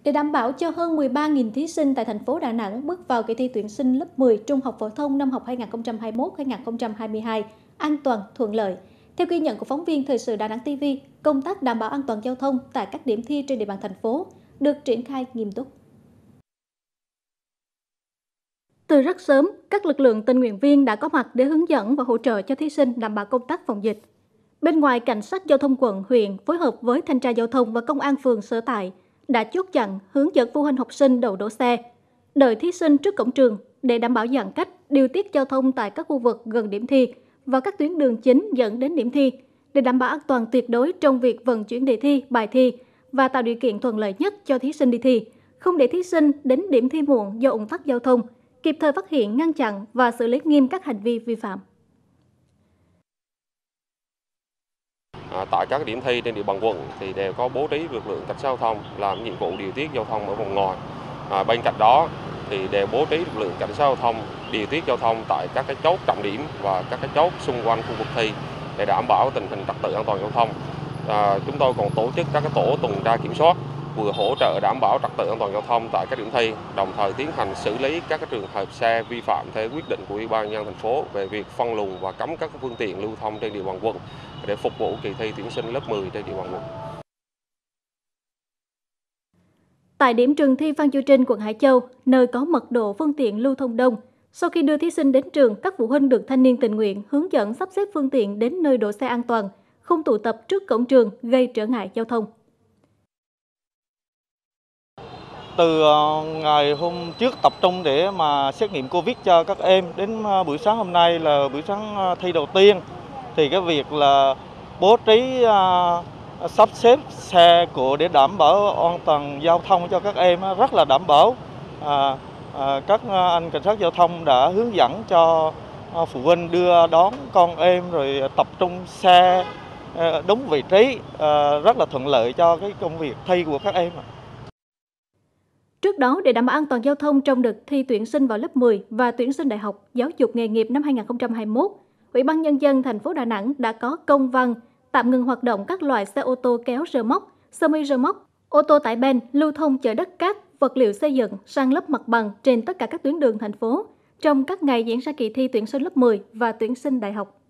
Để đảm bảo cho hơn 13.000 thí sinh tại thành phố Đà Nẵng bước vào kỳ thi tuyển sinh lớp 10 trung học phổ thông năm học 2021-2022 an toàn, thuận lợi. Theo ghi nhận của phóng viên Thời sự Đà Nẵng TV, công tác đảm bảo an toàn giao thông tại các điểm thi trên địa bàn thành phố được triển khai nghiêm túc. Từ rất sớm, các lực lượng tình nguyện viên đã có mặt để hướng dẫn và hỗ trợ cho thí sinh đảm bảo công tác phòng dịch. Bên ngoài, cảnh sát giao thông quận, huyện phối hợp với thanh tra giao thông và công an phường sở tại đã chốt chặn, hướng dẫn phụ huynh học sinh đậu đỗ xe, đợi thí sinh trước cổng trường để đảm bảo giãn cách, điều tiết giao thông tại các khu vực gần điểm thi và các tuyến đường chính dẫn đến điểm thi để đảm bảo an toàn tuyệt đối trong việc vận chuyển đề thi, bài thi và tạo điều kiện thuận lợi nhất cho thí sinh đi thi, không để thí sinh đến điểm thi muộn do ùn tắc giao thông, kịp thời phát hiện, ngăn chặn và xử lý nghiêm các hành vi vi phạm. Tại các điểm thi trên địa bàn quận thì đều có bố trí lực lượng cảnh sát giao thông làm nhiệm vụ điều tiết giao thông ở vòng ngoài. Bên cạnh đó thì đều bố trí lực lượng cảnh sát giao thông điều tiết giao thông tại các cái chốt trọng điểm và các cái chốt xung quanh khu vực thi để đảm bảo tình hình trật tự an toàn giao thông. Chúng tôi còn tổ chức các cái tổ tuần tra kiểm soát vừa hỗ trợ đảm bảo trật tự an toàn giao thông tại các điểm thi, đồng thời tiến hành xử lý các cái trường hợp xe vi phạm theo quyết định của Ủy ban nhân dân thành phố về việc phân luồng và cấm các phương tiện lưu thông trên địa bàn quận để phục vụ kỳ thi tuyển sinh lớp 10 trên địa bàn quận. Tại điểm trường thi Phan Chu Trinh, quận Hải Châu, nơi có mật độ phương tiện lưu thông đông, sau khi đưa thí sinh đến trường, các phụ huynh được thanh niên tình nguyện hướng dẫn sắp xếp phương tiện đến nơi đỗ xe an toàn, không tụ tập trước cổng trường gây trở ngại giao thông. Từ ngày hôm trước tập trung để mà xét nghiệm Covid cho các em đến buổi sáng hôm nay là buổi sáng thi đầu tiên, thì cái việc là bố trí sắp xếp xe cộ để đảm bảo an toàn giao thông cho các em rất là đảm bảo. Các anh cảnh sát giao thông đã hướng dẫn cho phụ huynh đưa đón con em rồi tập trung xe đúng vị trí, rất là thuận lợi cho cái công việc thi của các em. Trước đó, để đảm bảo an toàn giao thông trong đợt thi tuyển sinh vào lớp 10 và tuyển sinh đại học giáo dục nghề nghiệp năm 2021, Ủy ban Nhân dân thành phố Đà Nẵng đã có công văn tạm ngừng hoạt động các loại xe ô tô kéo rơ móc, semi rơ móc, ô tô tải ben lưu thông chở đất cát, vật liệu xây dựng, san lấp mặt bằng trên tất cả các tuyến đường thành phố trong các ngày diễn ra kỳ thi tuyển sinh lớp 10 và tuyển sinh đại học.